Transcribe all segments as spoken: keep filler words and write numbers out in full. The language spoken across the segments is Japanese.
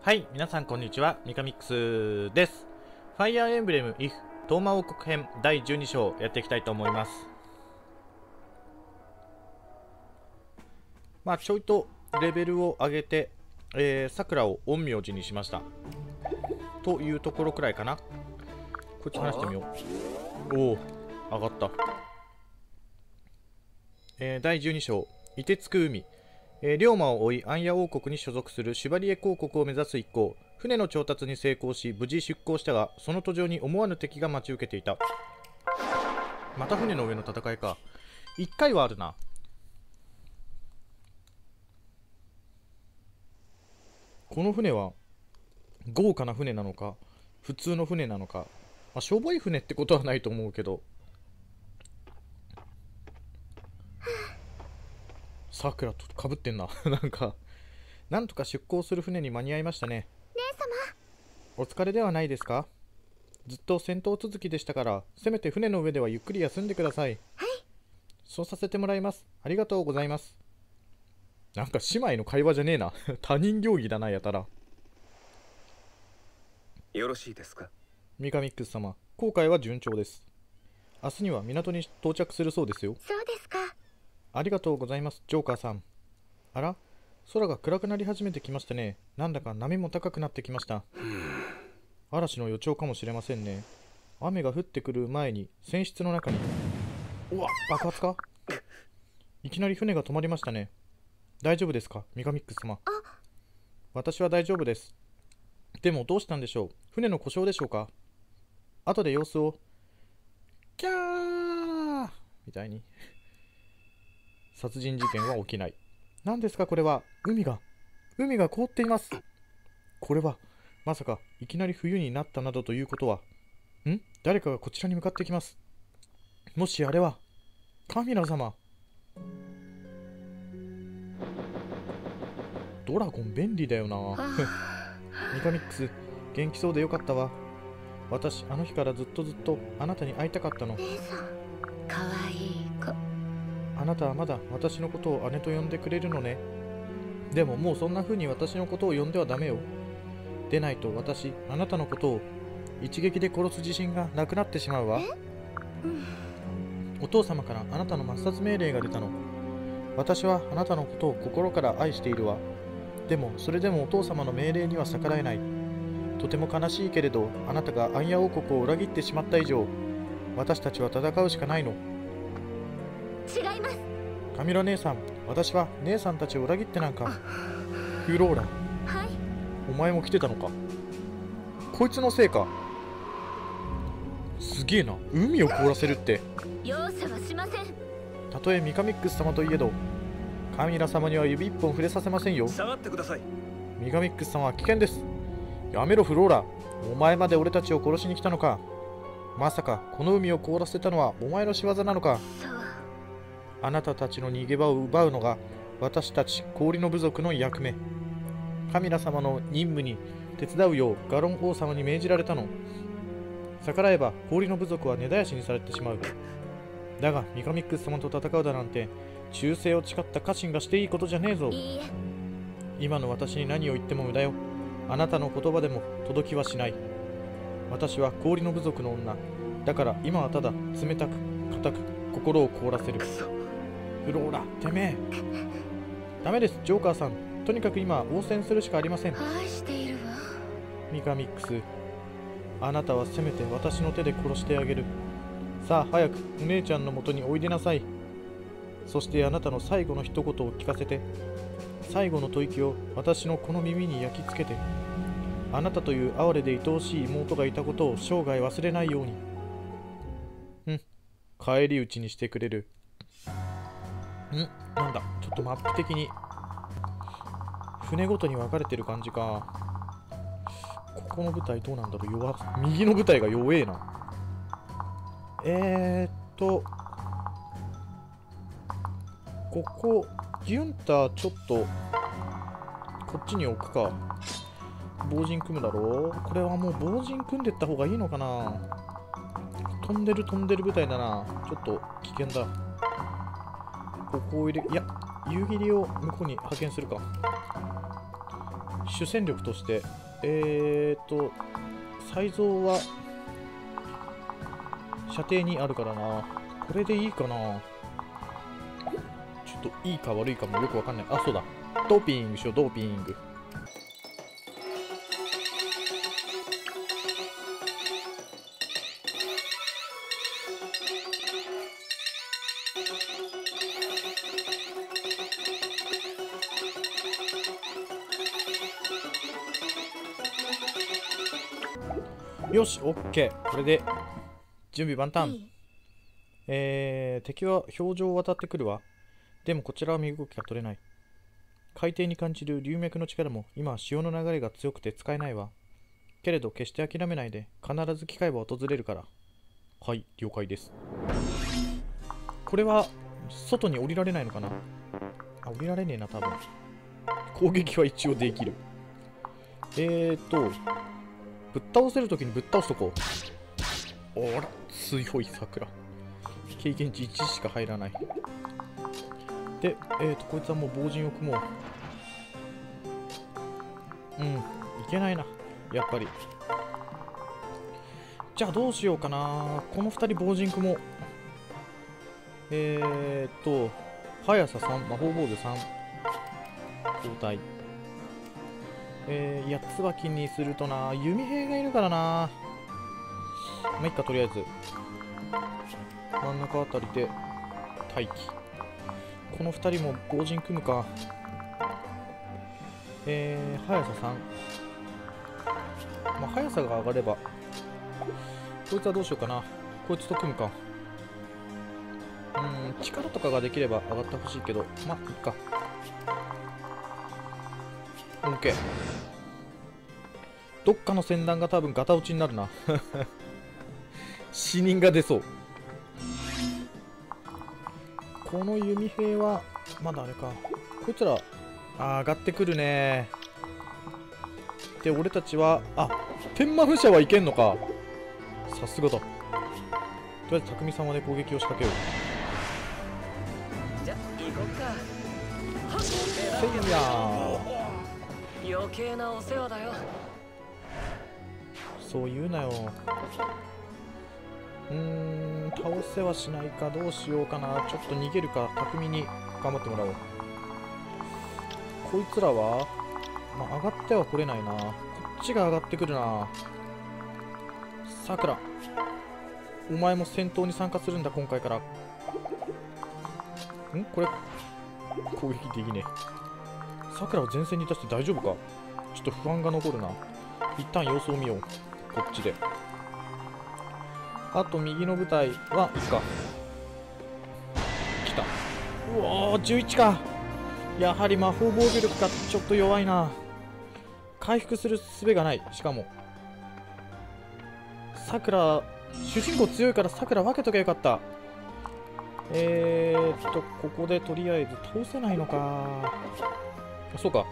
はい、皆さんこんにちは、ミカミックスです。ファイアーエンブレム イフ トーマ王国編だいじゅうに章やっていきたいと思います。まあちょいとレベルを上げて、えー、桜を陰陽師にしましたというところくらいかな。こっち話してみよう。おお、上がった。えー、だいじゅうに章、凍てつく海。えー、龍馬を追い、アンヤ王国に所属するシュバリエ公国を目指す一行。船の調達に成功し、無事出港したが、その途上に思わぬ敵が待ち受けていた。また船の上の戦いか。一回はあるな。この船は、豪華な船なのか、普通の船なのか。まあ、しょぼい船ってことはないと思うけど。さくらとかぶってんな。なんか、なんとか出港する船に間に合いましたね。 姉様、 お疲れではないですか？ずっと戦闘続きでしたから、せめて船の上ではゆっくり休んでください。 はい。 そうさせてもらいます。ありがとうございます。なんか姉妹の会話じゃねえな。他人行儀だな、やたら。 よろしいですか？ ミカミックス様、航海は順調です。明日には港に到着するそうですよ。 そうですか。 ありがとうございます、ジョーカーさん。あら、空が暗くなり始めてきましたね。なんだか波も高くなってきました。嵐の予兆かもしれませんね。雨が降ってくる前に船室の中に。うわ、爆発か？いきなり船が止まりましたね。大丈夫ですか、ミカミックス様。私は大丈夫です。でもどうしたんでしょう。船の故障でしょうか。後で様子を。キャーみたいに。殺人事件は起きない。何ですかこれは。海が海が凍っています。これはまさかいきなり冬になったなどということは。ん誰かがこちらに向かってきます。もしあれはカミラ様。ドラゴン便利だよな。ミカミックス、元気そうでよかったわ。私あの日からずっとずっとあなたに会いたかったの。 姉さん、かわいい子。 あなたはまだ私のことを姉と呼んでくれるのね。でももうそんな風に私のことを呼んではダメよ。でないと私、あなたのことを一撃で殺す自信がなくなってしまうわ。 うん、 お父様からあなたの抹殺命令が出たの。私はあなたのことを心から愛しているわ。でもそれでもお父様の命令には逆らえない。とても悲しいけれど、あなたがアンヤ王国を裏切ってしまった以上、私たちは戦うしかないの。 違います。 カミラ姉さん、私は姉さんたちを裏切ってなんか。フローラ、 はい。 お前も来てたのか。こいつのせいか。すげえな、海を凍らせるって。 容赦はしません。 たとえミカミックス様といえど、カミラ様には指一本触れさせませんよ。 下がってください。 ミカミックス様は危険です。やめろフローラ、お前まで俺たちを殺しに来たのか。まさかこの海を凍らせたのはお前の仕業なのか。 そう。 あなたたちの逃げ場を奪うのが私たち氷の部族の役目。カミラ様の任務に手伝うようガロン王様に命じられたの。逆らえば氷の部族は根絶やしにされてしまう。だがミカミックス様と戦うだなんて忠誠を誓った家臣がしていいことじゃねえぞ。 いいえ。 今の私に何を言っても無駄よ。あなたの言葉でも届きはしない。私は氷の部族の女だから、今はただ冷たく固く心を凍らせる。フローラ、てめえ。ダメです、ジョーカーさん。とにかく今は応戦するしかありません。 愛しているわ。 ミカミックス、あなたはせめて私の手で殺してあげる。さあ早くお姉ちゃんのもとにおいでなさい。そしてあなたの最後の一言を聞かせて。最後の吐息を私のこの耳に焼き付けて。あなたという哀れで愛おしい妹がいたことを生涯忘れないように。うん、返り討ちにしてくれる。んなんだ、ちょっとマップ的に船ごとに分かれてる感じか。ここの舞台どうなんだろう。弱右の舞台が弱えな。えーっとここギュンターちょっとこっちに置くか。防塵組むだろう。これはもう防塵組んでった方がいいのかな。飛んでる飛んでる舞台だな。ちょっと危険だ。ここを入れ、いや、夕霧を向こうに派遣するか。 主戦力として、えーっと、才蔵は射程にあるからな。これでいいかな。ちょっといいか悪いかもよくわかんない。あ、そうだ。ドーピングしよう、ドーピング。よし、オッケー。これで準備万端。 いいえー、敵は表情を渡ってくるわ。でもこちらは身動きが取れない。海底に感じる流脈の力も今は潮の流れが強くて使えないわ。けれど決して諦めないで、必ず機会は訪れるから。はい、了解です。これは外に降りられないのかな。あ、降りられねえな、多分。攻撃は一応できる。えーと、ぶっ倒せるときにぶっ倒すとこう。おら、強い桜。経験値いちしか入らない。で、えーと、こいつはもう防塵を組もう。うん、いけないな、やっぱり。じゃあどうしようかな。このふたり防塵組もう。えーと、速ささん、魔法防御さん、交代。えー、いや、椿にするとな、弓兵がいるからな。まあ、いっか、とりあえず。真ん中あたりで待機。このふたりも防塵組むか。えー、速ささん。まあ、速さが上がれば。こいつはどうしようかな。こいつと組むか。うーん、力とかができれば上がってほしいけど、まあ、いっか。OK。どっかの戦団が多分ガタ落ちになるな。死人が出そう。この弓兵はまだあれか。こいつらあ上がってくるね。で俺たちはあ天魔不射はいけんのか。さすがだ。とりあえず匠様で攻撃を仕掛けよう。 じゃ行こっか。 せいやー。 余計なお世話だよ。 そう言うなよ。うーん、倒せはしないか。どうしようかな。ちょっと逃げるか。匠に頑張ってもらおう。こいつらは、まあ、上がっては来れないな。こっちが上がってくるな。さくら、お前も戦闘に参加するんだ、今回から。んこれ、攻撃できねえ。さくらを前線に出して大丈夫か。ちょっと不安が残るな。一旦様子を見よう。こっちで。あと右の部隊はいいか。来た。うおー、じゅういちか。やはり魔法防御力がちょっと弱いな。回復する術がない。しかもさくら、主人公強いからさくら分けときゃよかった。えーっとここでとりあえず倒せないのか。そうか、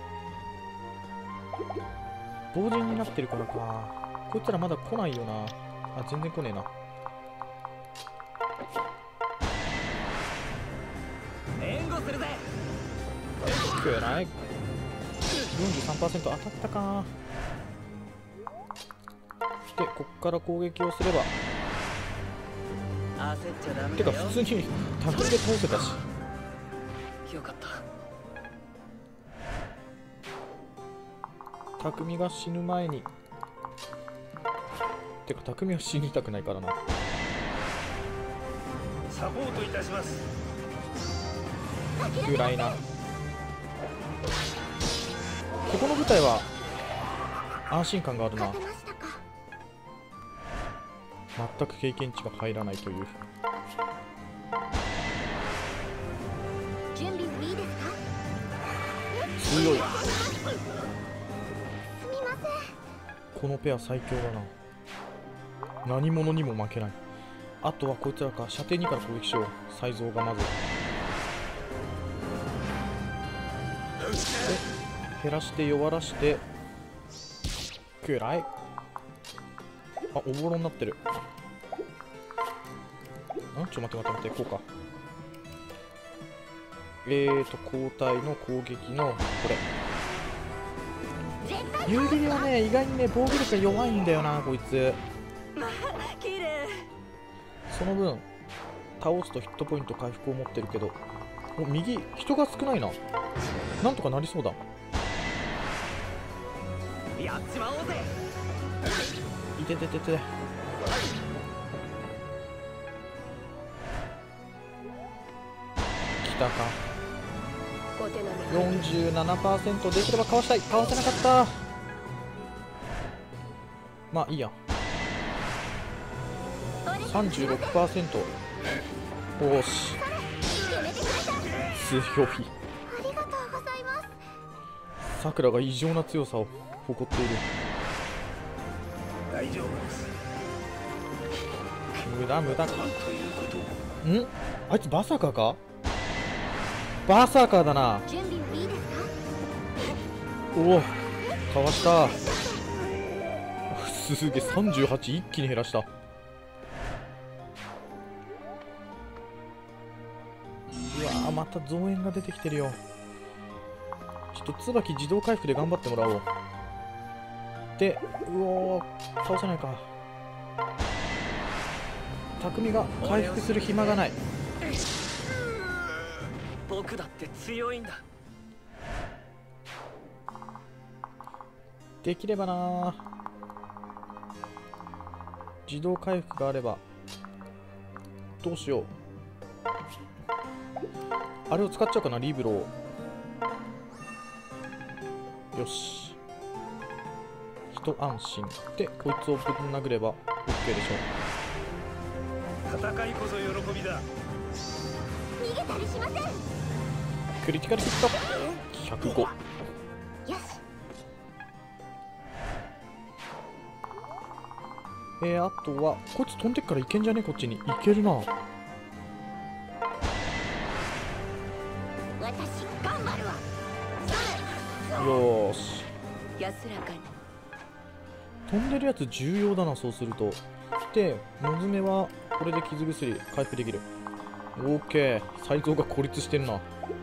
同人になってるからか。こいつらまだ来ないよな。あ、全然来ねえな。 援護するぜ。 くらい よんじゅうさんパーセント 当たったか。でこっから攻撃をすれば、 焦っちゃダメてだよ。 か普通にタグで倒せたし。 よかった。 匠が死ぬ前に、てか匠は死にたくないからな。 サポートいたします。 ぐらいな。ここの舞台は安心感があるな。 勝てましたか。 全く経験値が入らないという。 準備はいいですか。 強い。 すみません。 このペア最強だな。何者にも負けない。あとはこいつらか。射程にから攻撃しよう。才蔵がまずで減らして弱らしてくらい。あ、おぼろになってる。んちょ待って待って待って、こうか。えーと交代の攻撃のこれ夕霧はね意外にね防御力が弱いんだよなこいつ。 綺麗。 その分倒すとヒットポイント回復を持ってるけど、お右人が少ないな。なんとかなりそうだ。 やっちまおうぜ。 いてててて。来たか。 お手並み。 よんじゅうななパーセント できればかわしたい。かわせなかった。まあいいや。 さんじゅうろくパーセント。 おし強い。 ありがとうございます。 さくらが異常な強さを誇っている。 大丈夫です。 無駄無駄。んなんということを。 あいつバサカか。バサカだな。 準備はいいですか？ おおかわした。すげえさんじゅうはち一気に減らした。うわーまた増援が出てきてるよ。ちょっと椿自動回復で頑張ってもらおう。でうおー倒せないか。匠が回復する暇がない。 僕だって強いんだ。 できればな。自動回復があれば。どうしよう。あれを使っちゃおうかな、リブロを。よし。一安心でこいつをぶん殴れば OK でしょ戦いこそ喜びだ。 逃げたりしません。よう。クリティカルヒットひゃくご。 し。 えー、あとはこいつ飛んでっからいけんじゃね。こっちにいけるな。 私頑張るわ。 よーし。 安らかに。 飛んでるやつ重要だな。そうするとでモズメはこれで傷薬回復できる。 OK。 サイゾウが孤立してんな。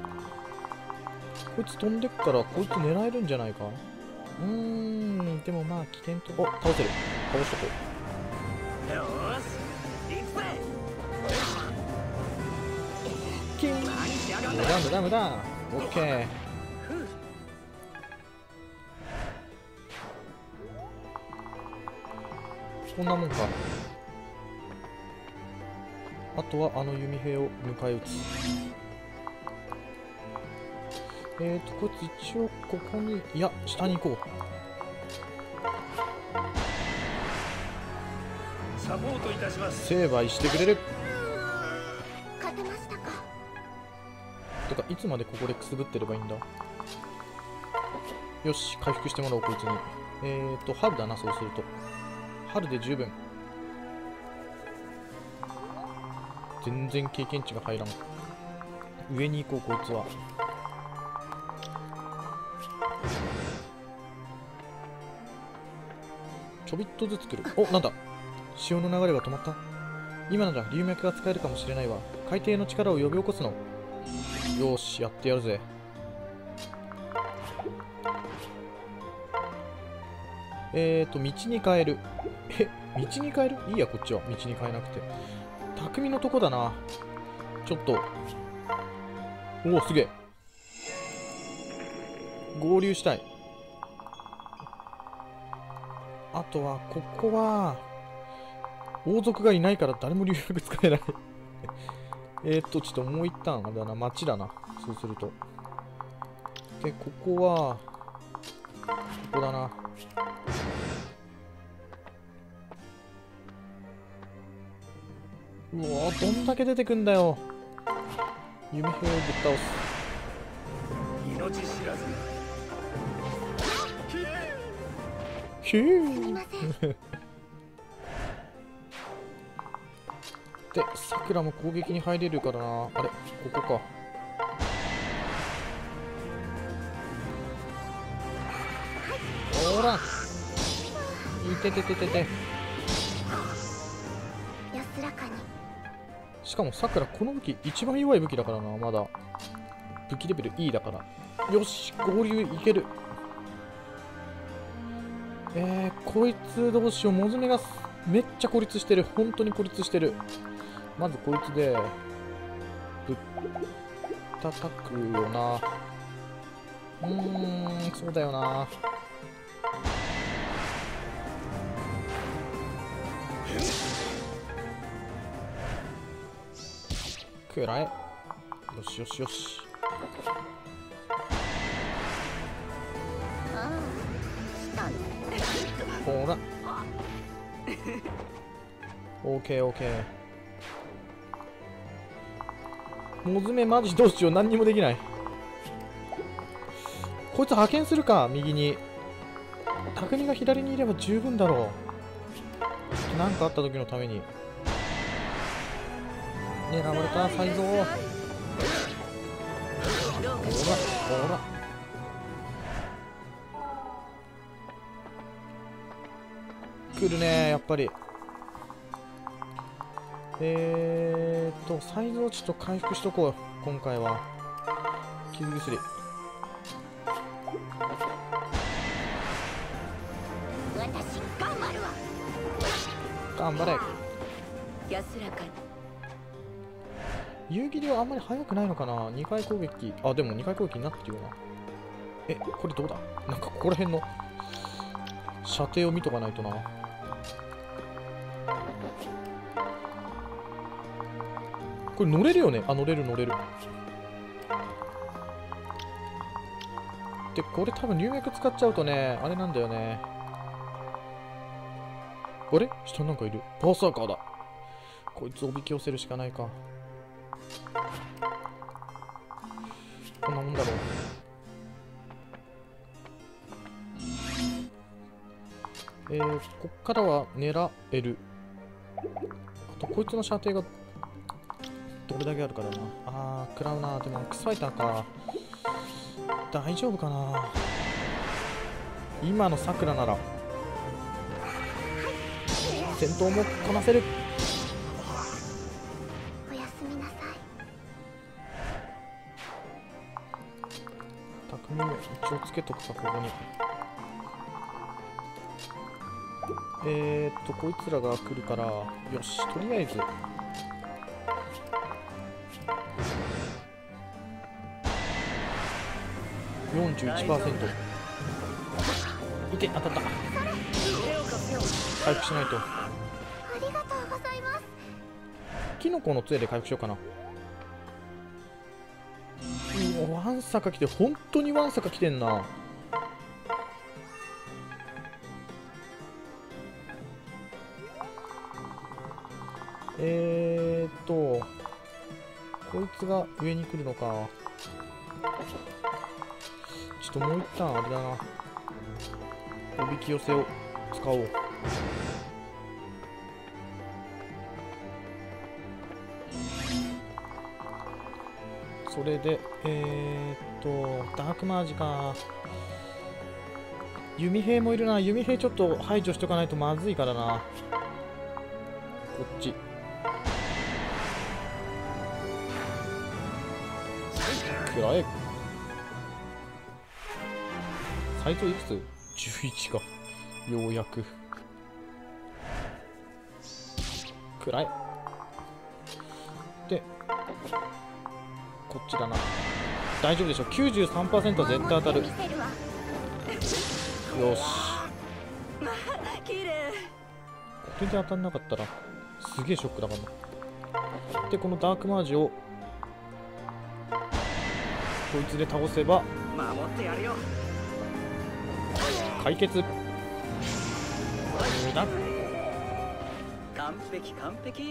こいつ飛んでっからこいつ狙えるんじゃないか。うーんでもまあ危険と。お倒せる。倒しとこう。 よーし行くぜ。 キーン。 何しやがんだ。 無駄無駄無駄。 OK。こんなもんか。あとはあの弓兵を迎え撃つ。えーとこいつ一応ここに、いや下に行こう。 サポートいたします。 成敗してくれる。 勝てましたか？ てかいつまでここでくすぶってればいいんだ。よし回復してもらおうこいつに。えーと春だな。そうすると春で十分。全然経験値が入らん。上に行こうこいつは。ちょびっとずつ来る。おなんだ潮の流れが止まった。今なら流脈が使えるかもしれないわ。海底の力を呼び起こすの。よーしやってやるぜ。えーと道に変える。え道に変える。いいやこっちは道に変えなくて。匠のとこだな。ちょっとおおすげえ。合流したい。あとはここは王族がいないから誰も留学使えないえっとちょっともう一旦あれだな。町だな。そうするとでここはここだな。うわどんだけ出てくんだよ。弓兵をぶっ倒す。 命知らず。 ひゅーすみません。 でさくらも攻撃に入れるからな。あれここか。ほらいててててて。 安らかに。 しかもさくらこの武器一番弱い武器だからな。まだ武器レベル E だから。よし合流いける。 えー、こいつどうしよう。モズメがめっちゃ孤立してる。本当に孤立してる。まずこいつでぶったたくよな。うーん、そうだよな。くらえ。よしよしよし。 ああしたね。 ほら。オーケーオーケー。モズメマジどうしよう。何にもできない。こいつ派遣するか、右に。匠が左にいれば十分だろう。なんかあった時のために。狙われた、サイゾー。ほら、ほら。来るね、やっぱり。えーっと、サイズをちょっと回復しとこう、今回は。傷薬。 私頑張るわ。 頑張れ。 安らかに。 夕霧はあんまり速くないのかな。にかい攻撃。あ、でもにかい攻撃になってるよな。え、これどうだ。なんかここら辺の射程を見とかないとな。これ乗れるよね。あ、乗れる乗れる。で、これ多分龍脈使っちゃうとね、あれなんだよね。あれ下なんかいる。バーサーカーだ。こいつおびき寄せるしかないか。こんなもんだろう。えー、こっからは狙える。あとこいつの射程がどれだけあるからな。あー、食らうな。でもアックスファイターか。大丈夫かな。今のさくらなら戦闘もこなせる。 おやすみなさい。 匠を一応つけとくか、ここに。えーっとこいつらが来るから、よし、とりあえずよんじゅういちパーセント。いて、当たった。回復しないと。 ありがとうございます。 キノコの杖で回復しようかな。うわ、ワンサカ来て、本当にワンサカ来てんな。えーっとこいつが上に来るのか。ちょっともう一旦あれだな、おびき寄せを使おう。それでえーっとダークマージか。弓兵もいるな。弓兵ちょっと排除しとかないとまずいからな。こっちくらえ。サイトいくつ ?じゅういち か。ようやくくらえ。でこっちだな。大丈夫でしょ。 きゅうじゅうさんパーセント は絶対当たる。よし、 綺麗。 これで当たんなかったらすげえショックだからな。でこのダークマージをこいつで倒せば守ってやるよ。 解決。だ完璧完璧。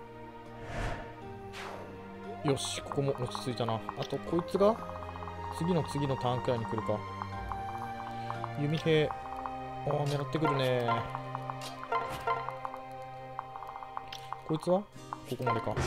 よし、ここも落ち着いたな。あとこいつが次の次のターンくらいに来るか。弓兵、あー狙ってくるね。こいつはここまでか。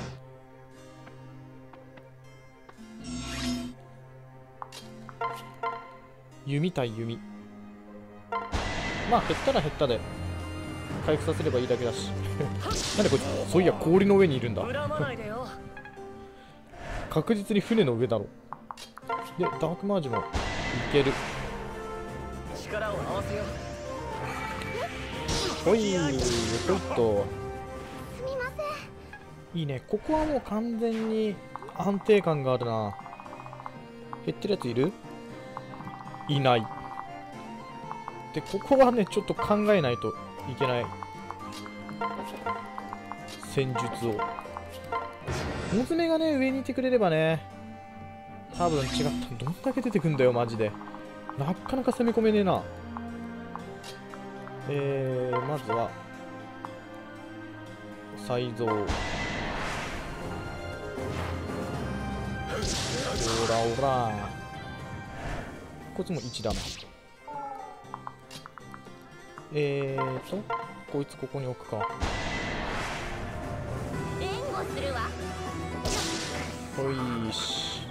弓対弓。まあ減ったら減ったで回復させればいいだけだし。なんでこいつ、そういや氷の上にいるんだ。 恨まないでよ。 確実に船の上だろ。でダークマージもいける。 力を合わせよほいほいっと。 すみません。 いいね。ここはもう完全に安定感があるな。減ってるやついる？いない。で、ここはね、ちょっと考えないといけない。戦術を。モズメがね、上にいてくれればね、多分違った。どんだけ出てくんだよ、マジで。なかなか攻め込めねえな。えー、まずは、才蔵。オラオラ。こいつもいちだな。えーと、こいつここに置くか。 援護するわ。 ほいーし。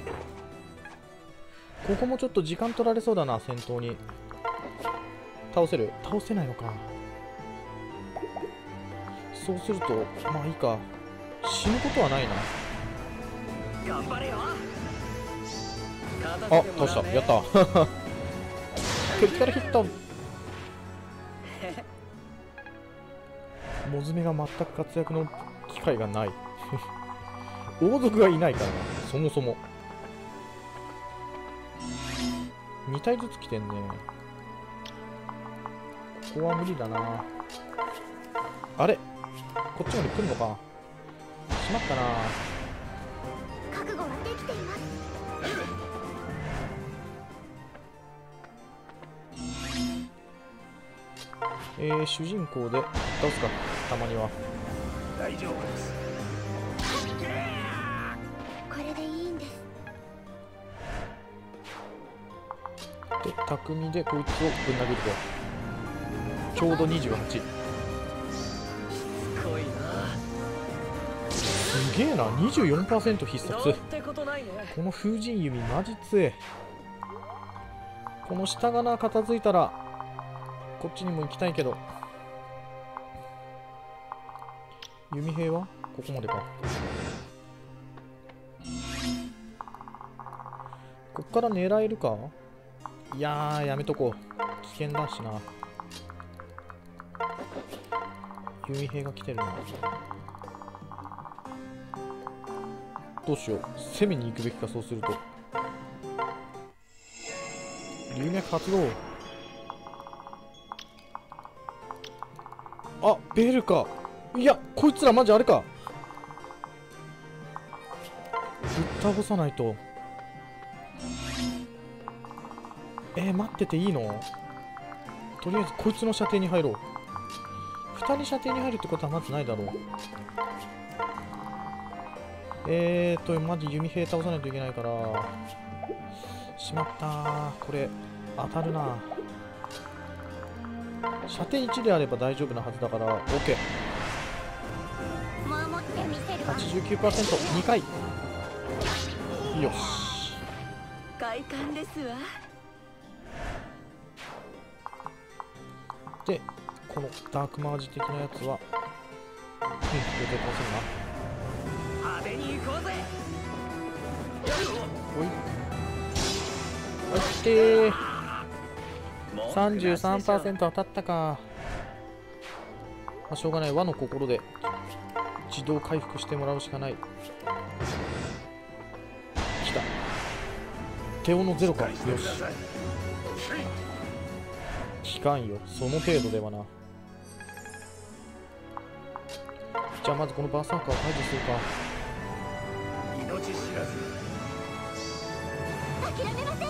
ここもちょっと時間取られそうだな、戦闘に。倒せる？倒せないのか。そうすると、まあいいか。死ぬことはないな。 頑張れよ。 あ、倒した。やった。クリティカルヒット。モズメが全く活躍の機会がない。王族がいないからな、そもそも。に体ずつ来てんね。ここは無理だな。あれ、こっちまで来るのか。しまったな。 覚悟はできています。 えー、主人公で倒すか、たまには。 大丈夫です。 これでいいんです。 で、匠でこいつをぶん投げると。ちょうどにじゅうはち。 すごいな。 すげえな、にじゅうよんパーセント 必殺。 どうってことないね。 この風神弓マジ強え。この下がな片付いたらこっちにも行きたいけど、弓兵はここまでか。こっから狙えるか。いやー、やめとこう、危険だしな。弓兵が来てるな。どうしよう、攻めに行くべきか。そうすると龍脈発動。あ、ベルか。いや、こいつらマジあれか。ぶっ倒さないと。えー、待ってていいの？とりあえずこいつの射程に入ろう。ふたり射程に入るってことはまずないだろう。えーと、マジ弓兵倒さないといけないから。しまったー。これ、当たるな。射程いちであれば大丈夫なはずだから、OK。 守ってみせるわ。 はちじゅうきゅうパーセント、にかい。よし。 快感ですわ。 で、このダークマージ的なやつは、うん、予定倒せるな。 派手に行こうぜ。 おい。おいってー。さんじゅうさんパーセント 当たったか。まあ、しょうがない。和の心で自動回復してもらうしかない。来た。手オのゼロか。よし。効かんよ。その程度ではな。じゃあまずこのバーサーカーを排除するか。 命知らず。 諦めません。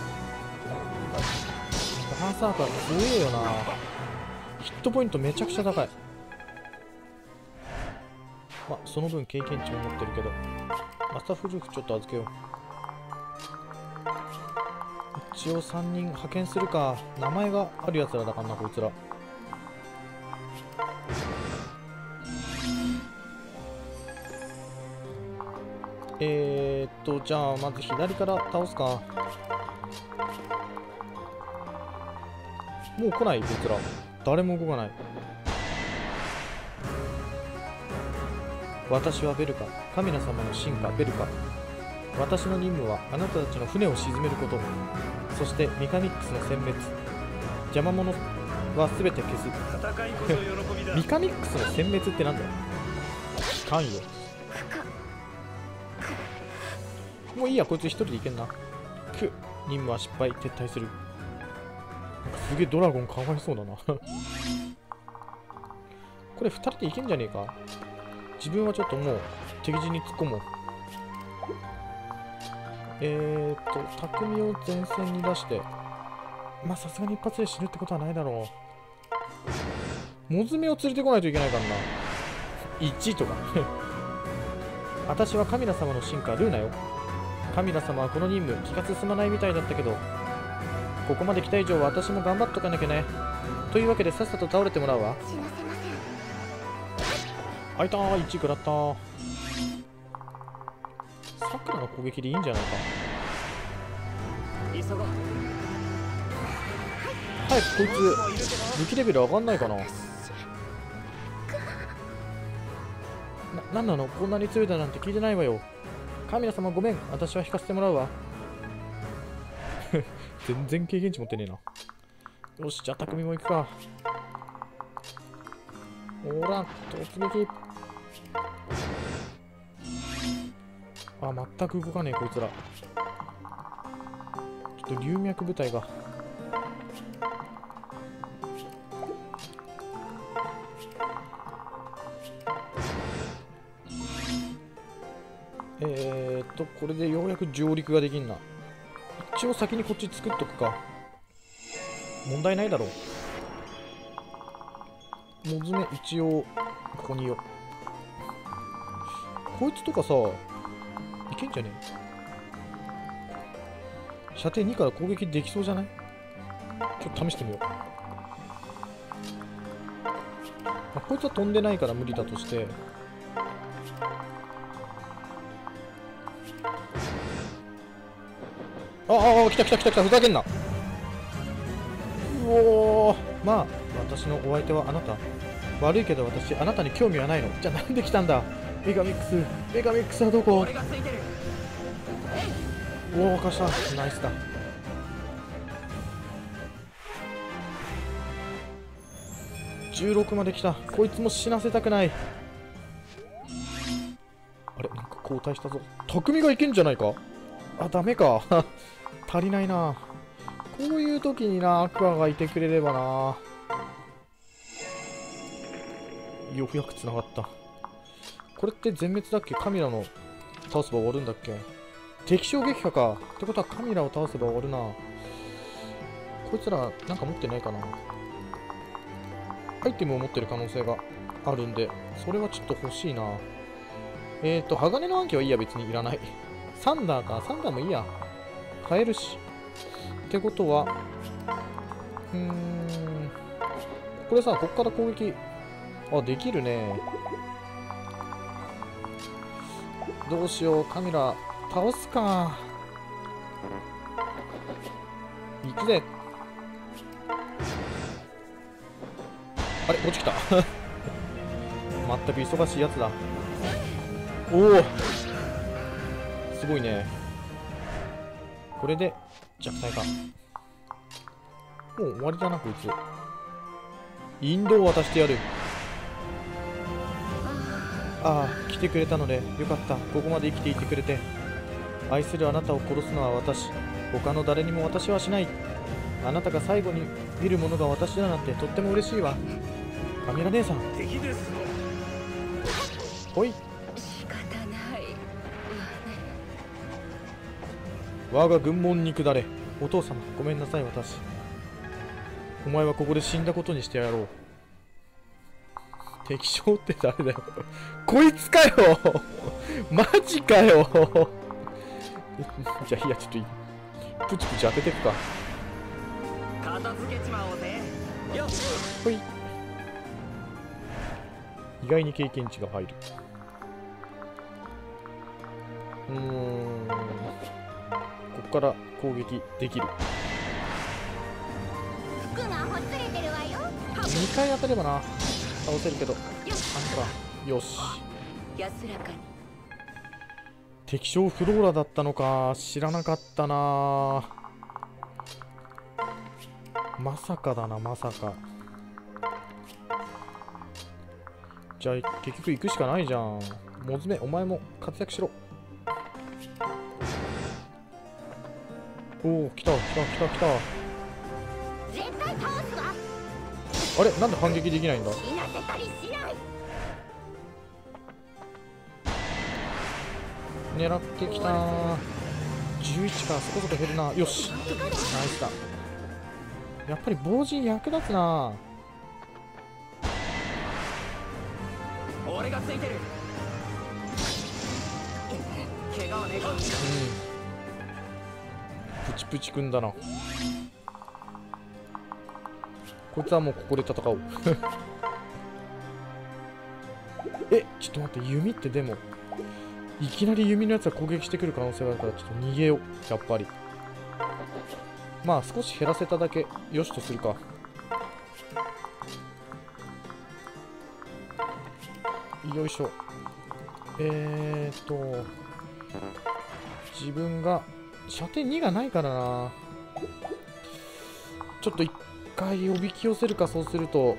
バーサーカー強えよな。ヒットポイントめちゃくちゃ高い。まあその分経験値も持ってるけど、マスターフルーフちょっと預けよう。一応さんにん派遣するか。名前があるやつらだからな、こいつら。えーっと、じゃあまず左から倒すか。もう来ない、こいつら。誰も動かない。私はベルカ、カミナ様の進化ベルカ。私の任務はあなたたちの船を沈めること、そしてミカミックスの殲滅、邪魔者は全て消す。 戦いこそ喜びだ。 ミカミックスの殲滅ってなんだよ。関与。もういいや、こいつ一人でいけんな。く任務は失敗、撤退する。なんかすげえドラゴンかわいそうだなこれふたりでいけんじゃねえか。自分はちょっともう敵陣に突っ込もう。えーっと匠を前線に出して、まあさすがに一発で死ぬってことはないだろう。モズメを連れてこないといけないからないちとか私はカミラ様の進化ルーナよ。カミラ様はこの任務気が進まないみたいだったけど、ここまで来た以上は私も頑張っとかなきゃね。というわけでさっさと倒れてもらうわ。 死なせません。 あいたー、いち食らったー。さくらの攻撃でいいんじゃないか。 急ごう。 早くこいつ武器レベル上がんないかな。な、なんなの、こんなに強いだなんて聞いてないわよ。カミラ様ごめん、私は引かせてもらうわ全然経験値持ってねえな。よし、じゃあ匠も行くか。ほら突撃。あ、全く動かねえこいつら。ちょっと龍脈部隊が。えーっとこれでようやく上陸ができんな。一応先にこっち作っとくか。問題ないだろう。モズメ一応ここによ。こいつとかさいけんじゃねえ。射程にから攻撃できそうじゃない？ちょっと試してみよう。まあ、こいつは飛んでないから無理だとして、ああ、来た来た来た来た、ふざけんな。うおー、まあ私のお相手はあなた。悪いけど私あなたに興味はないの。じゃあなんで来たんだ。メガミックス、メガミックスはどこ？ 俺がついてる。 おお、かした。ナイスだ。じゅうろくまで来た。こいつも死なせたくない。あれ、なんか交代したぞ。匠がいけんじゃないか。あ、ダメか足りないな。こういう時にな、アクアがいてくれればな。ようやくつながった。これって全滅だっけ？カミラの倒せば終わるんだっけ？敵将撃破か。ってことはカミラを倒せば終わるな。こいつらなんか持ってないかな。アイテムを持ってる可能性があるんで、それはちょっと欲しいな。えーと、鋼の暗記はいいや、別にいらない。サンダーか。サンダーもいいや。買えるし。ってことは、うーん。これさ、こっから攻撃、あ、できるね。どうしよう、カミラ、倒すか。行くぜ。あれ、こっち来た。全く忙しいやつだ。おお、すごいね。これで弱体か。もう終わりだな、こいつ。インドを渡してやる。ああ、来てくれたのでよかった。ここまで生きていてくれて。愛するあなたを殺すのは私。他の誰にも私はしない。あなたが最後に見るものが私だなんてとっても嬉しいわ。カミラ姉さん。 敵ですぞ。 ほい。 仕方ないわね。 我が軍門に下れ。お父様、ごめんなさい、私。お前はここで死んだことにしてやろう。敵将って誰だよ。こいつかよマジかよじゃあいいや、ちょっといい。プチプチ当ててくか。 片付けちまおうぜ。よっ。 ほい。意外に経験値が入る。うーん。ここから攻撃できる。 服がほつれてるわよ。 にかい当たればな。倒せるけど。 よあんか。よし。 安らかに。 敵将フローラだったのか。知らなかったな。まさかだな、まさか。 じゃあ結局行くしかないじゃん。モズメ、お前も活躍しろ。おお、来た来た来た来た。 絶対倒すわ。 あれ、なんで反撃できないんだ。 死なせたりしない。 狙ってきたー。じゅういちか、そこそこ減るな。よし、ナイスだ。やっぱり防塵役立つな。 俺がついてる。怪我はねえか。 うん、プチプチくんだな。こいつはもうここで戦おう。え、ちょっと待って、弓ってでもいきなり弓のやつが攻撃してくる可能性があるから、ちょっと逃げよう。やっぱりまあ少し減らせただけよしとするか。よいしょ。えーっと自分が射程にがないからな。ちょっと一回おびき寄せるか。そうすると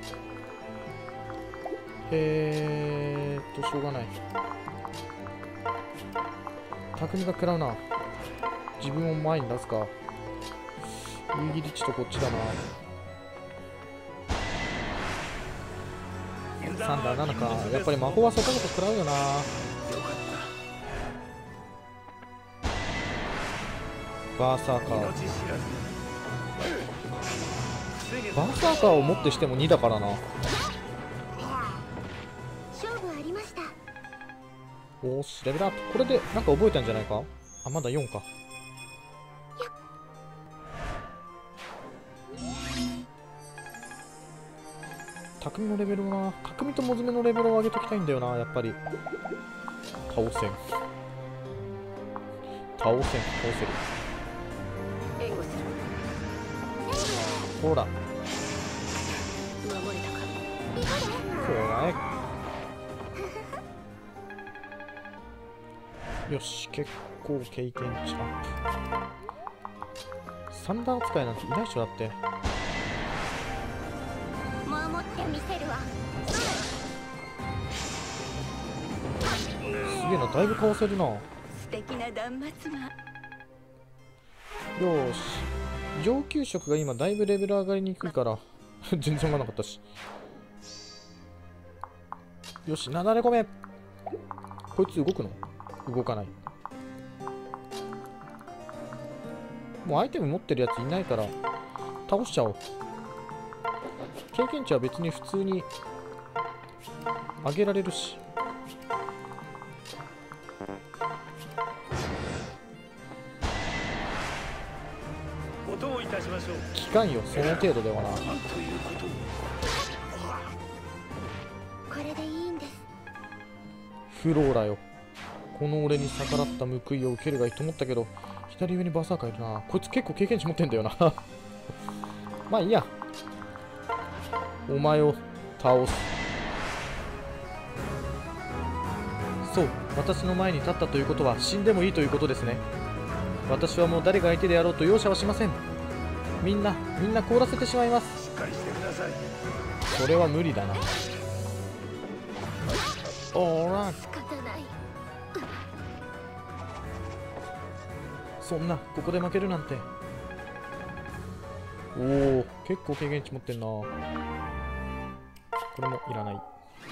えーっとしょうがない。匠が食らうな。自分を前に出すか。夕霧ちとこっちだな。さんだななか。やっぱり魔法はそこそこ食らうよな。バーサーカー命知らずバーサーカーをもってしてもにだからな。 勝負ありました。 おーし、レベルアップ。これでなんか覚えたんじゃないか。あ、まだよんか。匠のレベルをな、匠とモズメのレベルを上げときたいんだよな、やっぱり。倒せん。倒せん、倒せる。 援護する。 ほら。 守れたか。 こらえ。よし、結構経験値アップ。サンダー使いなんていないっしょだって。 守ってみせるわ。 すげえな、だいぶかわせるな。よ素敵な断末魔。 ーし、上級職が今だいぶレベル上がりにくいから全然上がらなかったし。よし、なだれ込め。こいつ動くの？動かない。もうアイテム持ってるやついないから倒しちゃおう。経験値は別に普通に上げられるし。 音をいたしましょう。 期間よ、その程度ではな。 なんということを。 これでいいんです。 フローラよ、この俺に逆らった報いを受けるがいいと思ったけど、左上にバーサーカーいるな。こいつ結構経験値持ってんだよな。まあいいや、お前を倒す。そう、私の前に立ったということは死んでもいいということですね。私はもう誰が相手であろうと容赦はしません。みんなみんな凍らせてしまいます。 しっかりしてください。 それは無理だな。おら、 仕方ない。 そんなここで負けるなんて。おお、結構経験値持ってんな。これもいらない。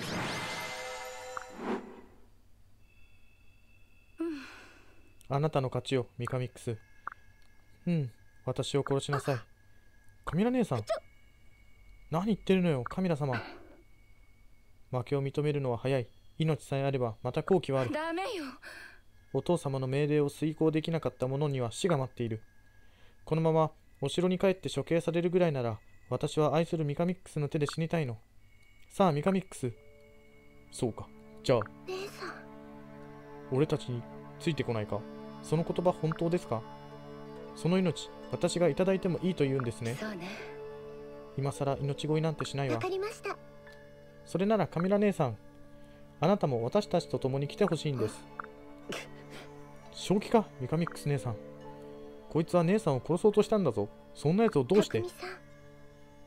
あなたの勝ちよ、ミカミックス。うん、私を殺しなさい。カミラ姉さん、何言ってるのよ、カミラ様。負けを認めるのは早い。命さえあればまた好機はある。 ダメよ。 お父様の命令を遂行できなかった者には死が待っている。このままお城に帰って処刑されるぐらいなら、私は愛するミカミックスの手で死にたいの。さあミカミックス。そうか、じゃあ姉さん。 俺たちについてこないか。その言葉本当ですか。その命、私がいただいてもいいと言うんですね。 そうね。 今さら命乞いなんてしないわ。 わかりました。 それならカミラ姉さん、あなたも私たちと共に来てほしいんです。正気か、ミカミックス姉さん。こいつは姉さんを殺そうとしたんだぞ。そんな奴をどうして。 匠さん。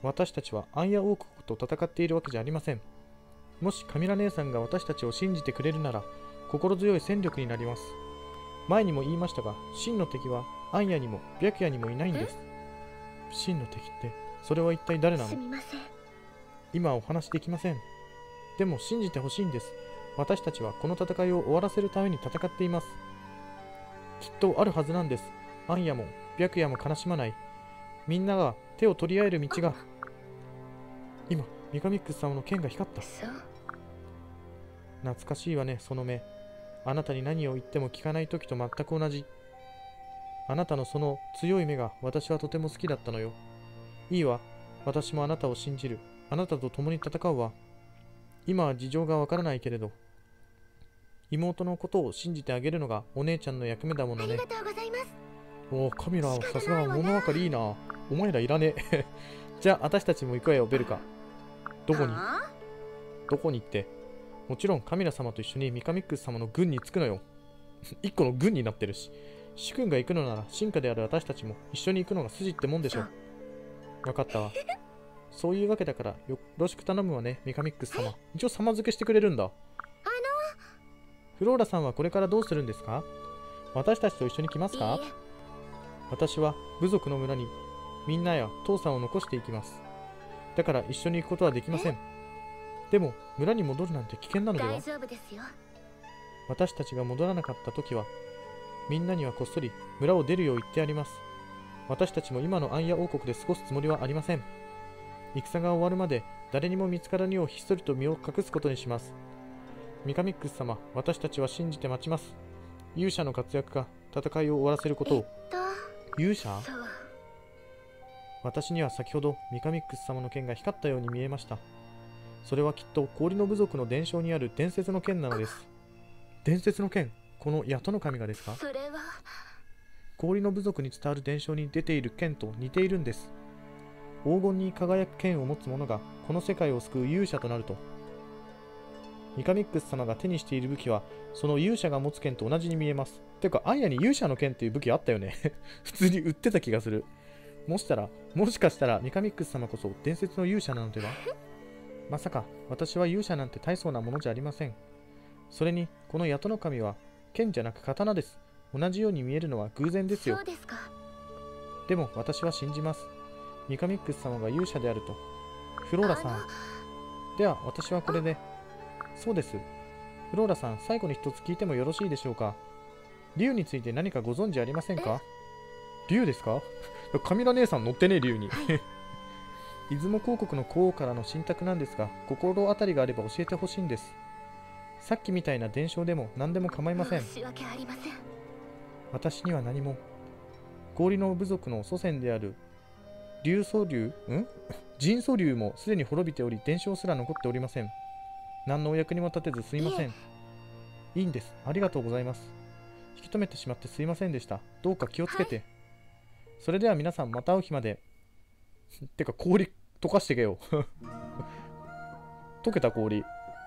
私たちはアンヤ王国と戦っているわけじゃありません。もしカミラ姉さんが私たちを信じてくれるなら心強い戦力になります。前にも言いましたが、真の敵はアンヤにも白夜にもいないんです。真の敵ってそれは一体誰なの？ すみません。 今はお話できません。でも信じてほしいんです。私たちはこの戦いを終わらせるために戦っています。きっとあるはずなんです。アンヤも白夜も悲しまない。みんなが手を取り合える道が。今ミカミックス様の剣が光った。 そう。 懐かしいわね、その目。あなたに何を言っても聞かない時と全く同じ。あなたのその強い目が私はとても好きだったのよ。いいわ、私もあなたを信じる。あなたと共に戦うわ。今は事情がわからないけれど、妹のことを信じてあげるのがお姉ちゃんの役目だものね。 ありがとうございます。 おお、カミラ、さすが物分かりいいな。お前らいらねえ。じゃあ私たちも行くわよ、ベルカ。どこにあどこに行って。もちろんカミラ様と一緒にミカミックス様の軍に着くのよ。一個の軍になってるし。主君が行くのなら進化である私たちも一緒に行くのが筋ってもんでしょ。分かったわ。そういうわけだからよろしく頼むわね、ミカミックス様。一応様付けしてくれるんだ。あのフローラさんはこれからどうするんですか？私たちと一緒に来ますか？ いいえ。 私は部族の村にみんなや父さんを残していきます。だから一緒に行くことはできません。でも村に戻るなんて危険なのでは？ 大丈夫ですよ。 私たちが戻らなかった時はみんなにはこっそり村を出るよう言ってあります。私たちも今のアンヤ王国で過ごすつもりはありません。戦が終わるまで誰にも見つからぬようひっそりと身を隠すことにします。ミカミックス様、私たちは信じて待ちます。勇者の活躍が戦いを終わらせることを。 と勇者？ そう。 私には先ほどミカミックス様の剣が光ったように見えました。それはきっと氷の部族の伝承にある伝説の剣なのです。伝説の剣？このヤトの神がですか？ それは氷の部族に伝わる伝承に出ている剣と似ているんです。黄金に輝く剣を持つ者がこの世界を救う勇者となると。ミカミックス様が手にしている武器はその勇者が持つ剣と同じに見えます。てか、アンヤに勇者の剣っていう武器あったよね。普通に売ってた気がする。もしたら、もしかしたらミカミックス様こそ伝説の勇者なのでは？まさか私は勇者なんて大層なものじゃありません。それにこのヤトの神は剣じゃなく刀です。同じように見えるのは偶然ですよ。 そうですか。 でも私は信じます。ミカミックス様が勇者であると。フローラさん。では私はこれで。そうです。フローラさん、最後に一つ聞いてもよろしいでしょうか。竜について何かご存知ありませんか？竜ですか？カミラ姉さん乗ってねえ、竜に。出雲公国の皇后からの信託なんですが、心当たりがあれば教えてほしいんです。さっきみたいな伝承でも何でも構いません。 申し訳ありません。 私には何も。氷の部族の祖先である竜祖竜ん人祖竜もすでに滅びており、伝承すら残っておりません。何のお役にも立てずすいません。いいんです。ありがとうございます。引き止めてしまってすいませんでした。どうか気をつけて。はい、それでは皆さん、また会う日まで。てか、氷溶かしてけよ。溶けた氷。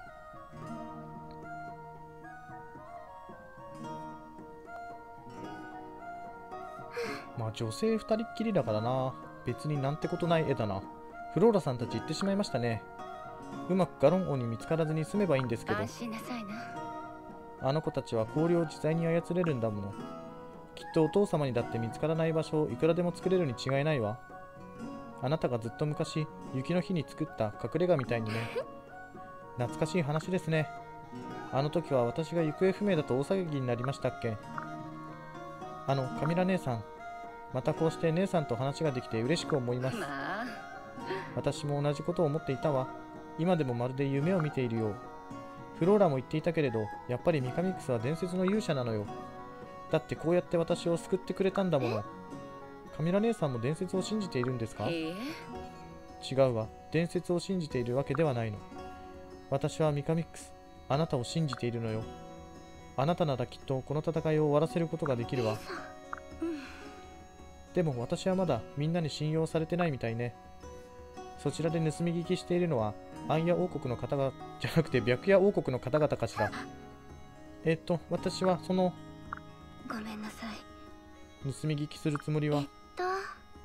まあ女性二人っきりだからな。別になんてことない絵だな。フローラさんたち行ってしまいましたね。うまくガロン王に見つからずに済めばいいんですけど。 安心なさいな。 あの子たちは氷を自在に操れるんだもの。きっとお父様にだって見つからない場所をいくらでも作れるに違いないわ。あなたがずっと昔、雪の日に作った隠れ家みたいにね。懐かしい話ですね。あの時は私が行方不明だと大騒ぎになりましたっけ。あの、カミラ姉さん。またこうして姉さんと話ができて嬉しく思います。 まあ、 私も同じことを思っていたわ。今でもまるで夢を見ているよう。フローラも言っていたけれど、やっぱりミカミックスは伝説の勇者なのよ。だってこうやって私を救ってくれたんだもの。カミラ姉さんも伝説を信じているんですか？ ええ、 違うわ。伝説を信じているわけではないの。私はミカミックス、あなたを信じているのよ。あなたならきっとこの戦いを終わらせることができるわ。でも私はまだみんなに信用されてないみたいね。そちらで盗み聞きしているのはアンヤ王国の方々じゃなくて白夜王国の方々かしら。えっと私はそのごめんなさい。 盗み聞きするつもりは。 えっと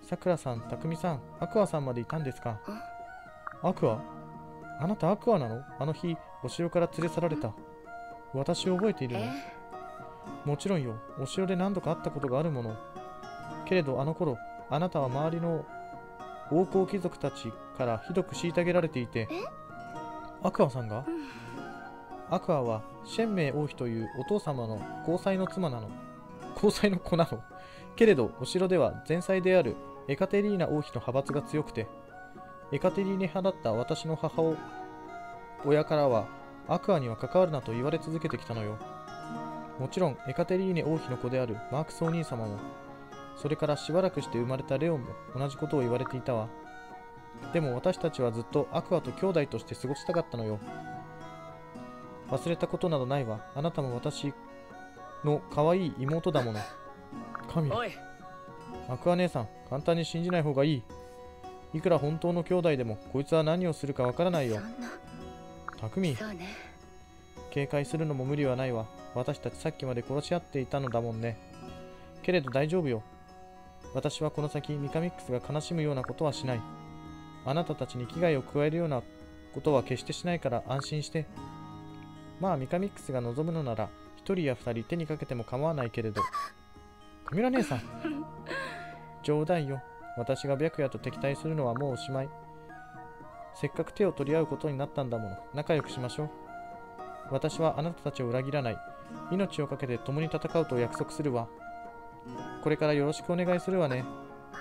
さくらさん、たくみさん、アクアさんまでいたんですか。アクア？あなたアクアなの？あの日、お城から連れ去られた。私を覚えているの？もちろんよ。お城で何度か会ったことがあるもの。けれどあの頃、あなたは周りの王侯貴族たちからひどく虐げられていて。アクアさんが？アクアはシェンメイ王妃というお父様の交際の妻なの。交際の子なの。けれどお城では前妻であるエカテリーナ王妃の派閥が強くて、エカテリーネ派だった私の母親からはアクアには関わるなと言われ続けてきたのよ。もちろんエカテリーネ王妃の子であるマークスお兄様も、それからしばらくして生まれたレオンも同じことを言われていたわ。でも私たちはずっとアクアと兄弟として過ごしたかったのよ。忘れたことなどないわ。あなたも私の可愛い妹だもの。神、アクア姉さん、簡単に信じない方がいい。いくら本当の兄弟でもこいつは何をするかわからないよ。たくみ、警戒するのも無理はないわ。私たちさっきまで殺し合っていたのだもんね。けれど大丈夫よ。私はこの先ミカミックスが悲しむようなことはしない。あなたたちに危害を加えるようなことは決してしないから安心して。まあミカミックスが望むのなら一人や二人手にかけても構わないけれど。カミラ姉さん、冗談よ。私が白夜と敵対するのはもうおしまい。せっかく手を取り合うことになったんだもの。仲良くしましょう。私はあなたたちを裏切らない。命を懸けて共に戦うと約束するわ。これからよろしくお願いするわね。 はい。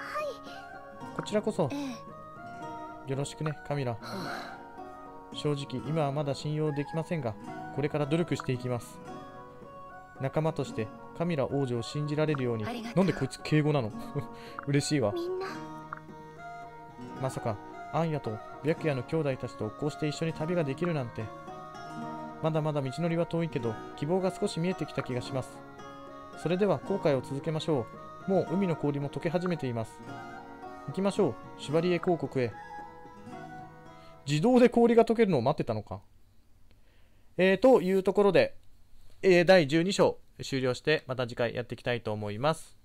こちらこそ。 ええ、 よろしくね、カミラ。正直今はまだ信用できませんが、これから努力していきます。仲間としてカミラ王女を信じられるように。なんでこいつ敬語なの嬉しいわ。 みんなまさかアンヤと白夜の兄弟たちとこうして一緒に旅ができるなんて。まだまだ道のりは遠いけど希望が少し見えてきた気がします。それでは航海を続けましょう。もう海の氷も溶け始めています。行きましょう、シュバリエ公国へ。自動で氷が溶けるのを待ってたのか。えー、というところで、えー、だいじゅうに章終了して、また次回やっていきたいと思います。